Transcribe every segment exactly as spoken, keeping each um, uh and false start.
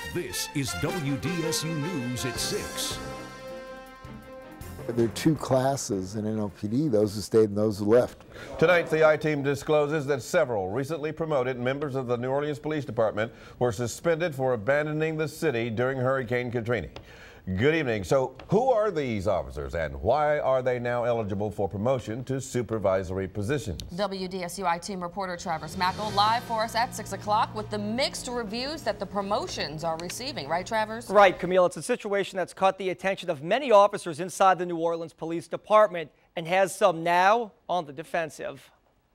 This is W D S U News at six. There are two classes in N O P D, those who stayed and those who left. Tonight, the I-Team discloses that several recently promoted members of the New Orleans Police Department were suspended for abandoning the city during Hurricane Katrina. Good evening. So who are these officers and why are they now eligible for promotion to supervisory positions? W D S U I-Team reporter Travers Mackel live for us at six o'clock with the mixed reviews that the promotions are receiving. Right, Travers? Right, Camille. It's a situation that's caught the attention of many officers inside the New Orleans Police Department and has some now on the defensive.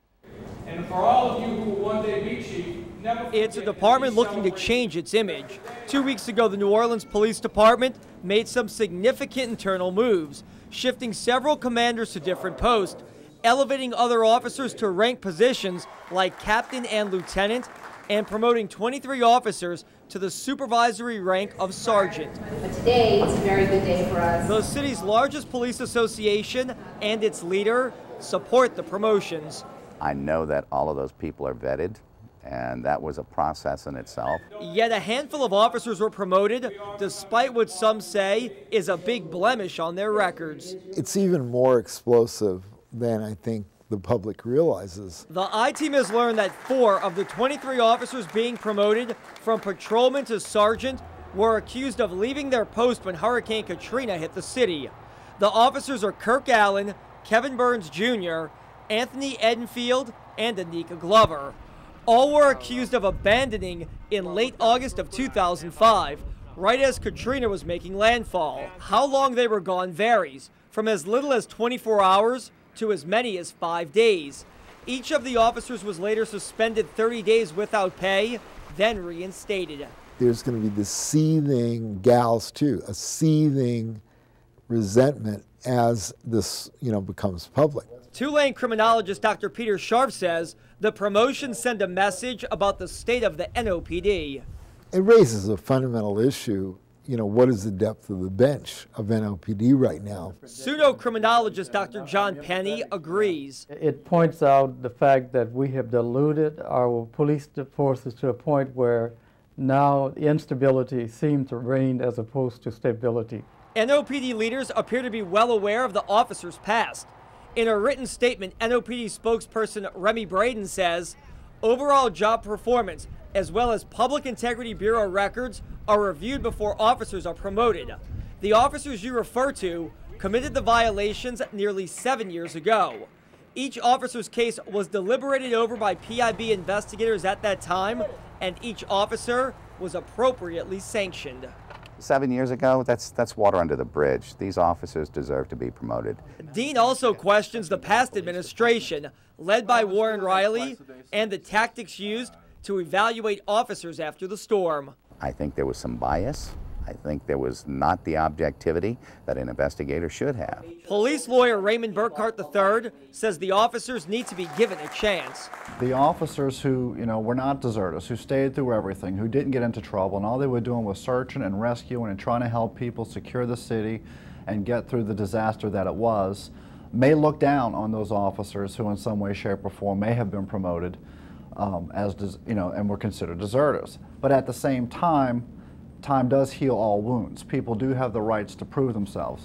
And for all of you who will one day be chief, never forget it's a department looking to change its image. Two weeks ago, the New Orleans Police Department made some significant internal moves, shifting several commanders to different posts, elevating other officers to rank positions like captain and lieutenant, and promoting twenty-three officers to the supervisory rank of sergeant. But today, it's a very good day for us. The city's largest police association and its leader support the promotions. I know that all of those people are vetted, and that was a process in itself. Yet a handful of officers were promoted, despite what some say is a big blemish on their records. It's even more explosive than I think the public realizes. The I-Team has learned that four of the twenty-three officers being promoted from patrolman to sergeant were accused of leaving their post when Hurricane Katrina hit the city. The officers are Kirk Allen, Kevin Burns Junior, Anthony Edenfield, and Anika Glover. All were accused of abandoning in late August of two thousand five, right as Katrina was making landfall. How long they were gone varies, from as little as twenty-four hours to as many as five days. Each of the officers was later suspended thirty days without pay, then reinstated. There's going to be this seething, gals too, a seething resentment as this, you know, becomes public. Tulane criminologist Doctor Peter Sharp says the promotions send a message about the state of the N O P D. It raises a fundamental issue. You know, what is the depth of the bench of N O P D right now? Pseudo-criminologist Doctor John Penny agrees. It points out the fact that we have diluted our police forces to a point where now instability seems to reign as opposed to stability. N O P D leaders appear to be well aware of the officers' past. In a written statement, N O P D spokesperson Remy Braden says, overall job performance as well as Public Integrity Bureau records are reviewed before officers are promoted. The officers you refer to committed the violations nearly seven years ago. Each officer's case was deliberated over by P I B investigators at that time, and each officer was appropriately sanctioned. Seven years ago, that's, that's water under the bridge. These officers deserve to be promoted. Dean also questions the past administration, led by Warren Riley, and the tactics used to evaluate officers after the storm. I think there was some bias. I think there was not the objectivity that an investigator should have. Police lawyer Raymond Burkhart the third says the officers need to be given a chance. The officers who, you know, were not deserters, who stayed through everything, who didn't get into trouble, and all they were doing was searching and rescuing and trying to help people secure the city and get through the disaster that it was, may look down on those officers who in some way, shape, or form may have been promoted um, as, you know, and were considered deserters. But at the same time, time does heal all wounds. People do have the rights to prove themselves.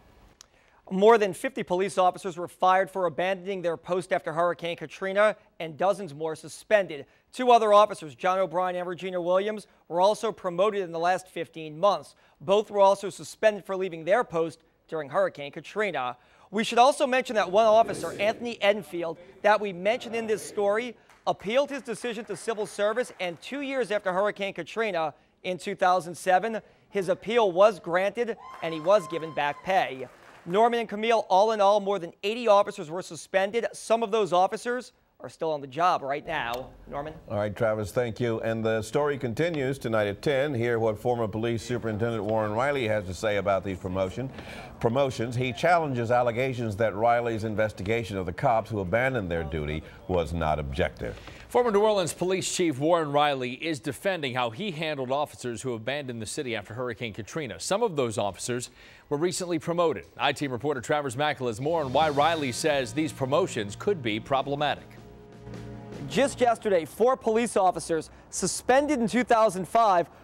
More than fifty police officers were fired for abandoning their post after Hurricane Katrina, and dozens more suspended. Two other officers, John O'Brien and Regina Williams, were also promoted in the last fifteen months. Both were also suspended for leaving their post during Hurricane Katrina. We should also mention that one officer, Anthony Edenfield, that we mentioned in this story, appealed his decision to civil service, and two years after Hurricane Katrina, in two thousand seven, his appeal was granted and he was given back pay. Norman and Camille, all in all, more than eighty officers were suspended. Some of those officers are still on the job right now. Norman? All right, Travis, thank you. And the story continues tonight at ten. Hear what former police superintendent Warren Riley has to say about these promotion, promotions. He challenges allegations that Riley's investigation of the cops who abandoned their duty was not objective. Former New Orleans Police Chief Warren Riley is defending how he handled officers who abandoned the city after Hurricane Katrina. Some of those officers were recently promoted. I-Team reporter Travers Mackel has more on why Riley says these promotions could be problematic. Just yesterday, four police officers suspended in two thousand five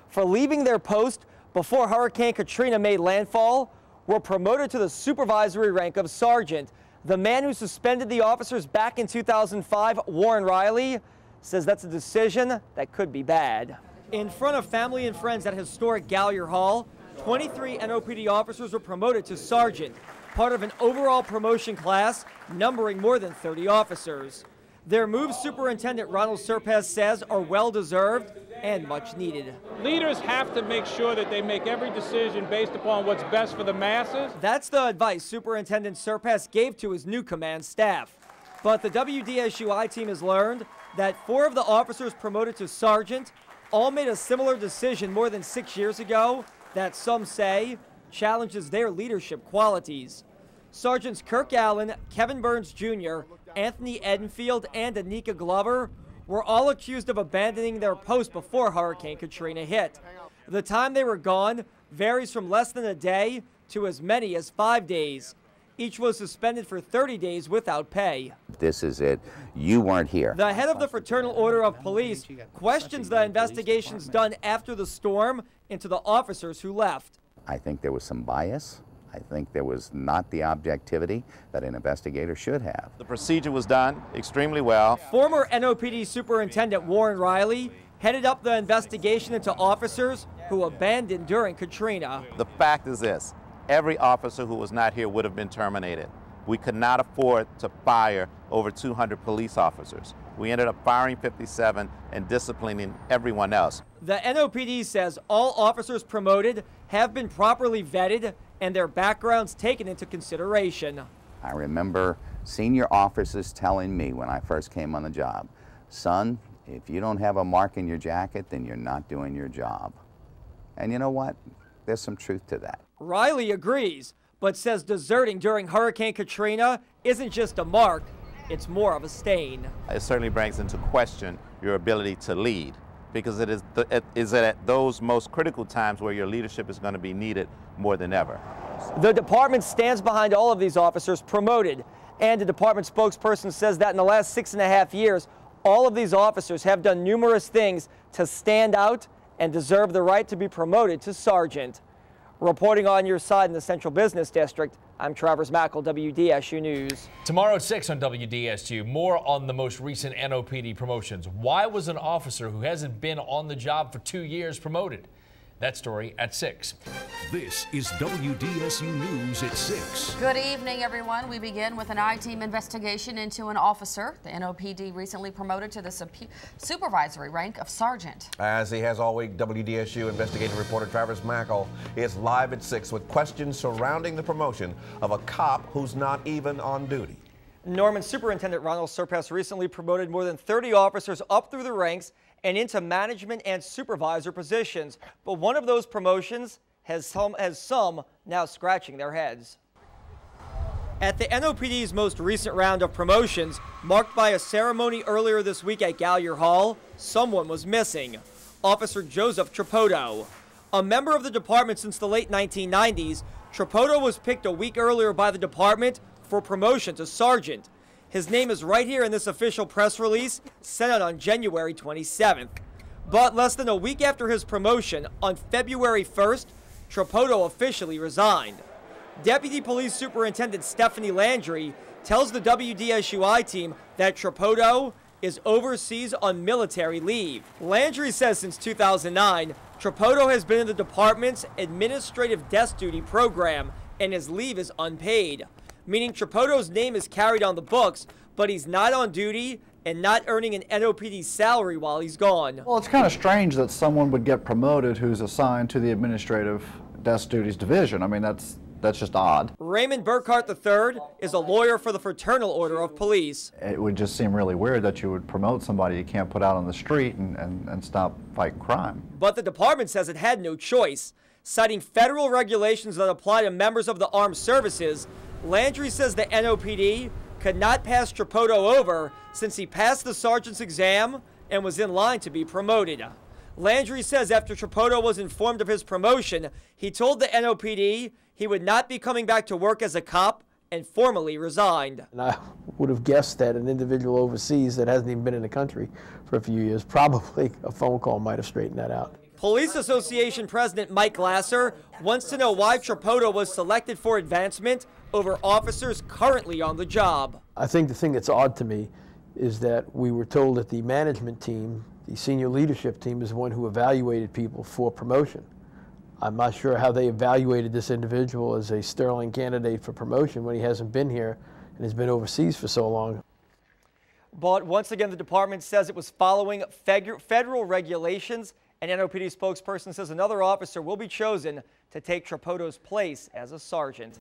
for leaving their post before Hurricane Katrina made landfall were promoted to the supervisory rank of sergeant. The man who suspended the officers back in two thousand five, Warren Riley, says that's a decision that could be bad. In front of family and friends at historic Gallier Hall, twenty-three N O P D officers were promoted to sergeant, part of an overall promotion class numbering more than thirty officers. Their moves, Superintendent Ronald Serpas says, are well-deserved and much needed. Leaders have to make sure that they make every decision based upon what's best for the masses. That's the advice Superintendent Serpas gave to his new command staff. But the W D S U I team has learned that four of the officers promoted to sergeant all made a similar decision more than six years ago that some say challenges their leadership qualities. Sergeants Kirk Allen, Kevin Burns Junior, Anthony Edenfield, and Anika Glover were all accused of abandoning their post before Hurricane Katrina hit. The time they were gone varies from less than a day to as many as five days. Each was suspended for thirty days without pay. This is it. You weren't here. The head of the Fraternal Order of Police questions the investigations done after the storm into the officers who left. I think there was some bias. I think there was not the objectivity that an investigator should have. The procedure was done extremely well. Former N O P D Superintendent Warren Riley headed up the investigation into officers who abandoned during Katrina. The fact is this, every officer who was not here would have been terminated. We could not afford to fire over two hundred police officers. We ended up firing fifty-seven and disciplining everyone else. The N O P D says all officers promoted have been properly vetted and their backgrounds taken into consideration. I remember senior officers telling me when I first came on the job, son, if you don't have a mark in your jacket, then you're not doing your job. And you know what? There's some truth to that. Riley agrees, but says deserting during Hurricane Katrina isn't just a mark, it's more of a stain. It certainly brings into question your ability to lead, because it is, the, it is at those most critical times where your leadership is going to be needed more than ever. The department stands behind all of these officers promoted, and the department spokesperson says that in the last six and a half years, all of these officers have done numerous things to stand out and deserve the right to be promoted to sergeant. Reporting on your side in the Central Business District, I'm Travers Mackel, W D S U News. Tomorrow at six on W D S U, more on the most recent N O P D promotions. Why was an officer who hasn't been on the job for two years promoted? That story at six. This is W D S U News at six. Good evening, everyone. We begin with an I-team investigation into an officer the N O P D recently promoted to the supervisory rank of sergeant. As he has all week, W D S U investigative reporter Travers Mackel is live at six with questions surrounding the promotion of a cop who's not even on duty. Norman Superintendent Ronald Serpas recently promoted more than thirty officers up through the ranks and into management and supervisor positions. But one of those promotions has some, has some now scratching their heads. At the N O P D's most recent round of promotions, marked by a ceremony earlier this week at Gallier Hall, someone was missing. Officer Joseph Trapoto. A member of the department since the late nineteen nineties, Trapoto was picked a week earlier by the department for promotion to sergeant. His name is right here in this official press release sent out on January twenty-seventh. But less than a week after his promotion, on February first, Trapoto officially resigned. Deputy Police Superintendent Stephanie Landry tells the W D S U I team that Trapoto is overseas on military leave. Landry says since two thousand nine, Trapoto has been in the department's administrative desk duty program and his leave is unpaid, meaning Trapoto's name is carried on the books, but he's not on duty and not earning an N O P D salary while he's gone. Well, it's kind of strange that someone would get promoted who's assigned to the administrative desk duties division. I mean, that's that's just odd. Raymond Burkhart the third is a lawyer for the Fraternal Order of Police. It would just seem really weird that you would promote somebody you can't put out on the street and, and, and stop fighting crime. But the department says it had no choice. Citing federal regulations that apply to members of the armed services, Landry says the N O P D could not pass Trapoto over since he passed the sergeant's exam and was in line to be promoted. Landry says after Trapoto was informed of his promotion, he told the N O P D he would not be coming back to work as a cop and formally resigned. And I would have guessed that an individual overseas that hasn't even been in the country for a few years, probably a phone call might have straightened that out. Police Association President Mike Glasser wants to know why Tripota was selected for advancement over officers currently on the job. I think the thing that's odd to me is that we were told that the management team, the senior leadership team, is the one who evaluated people for promotion. I'm not sure how they evaluated this individual as a sterling candidate for promotion when he hasn't been here and has been overseas for so long. But once again, the department says it was following federal regulations, and N O P D spokesperson says another officer will be chosen to take Tripota's place as a sergeant.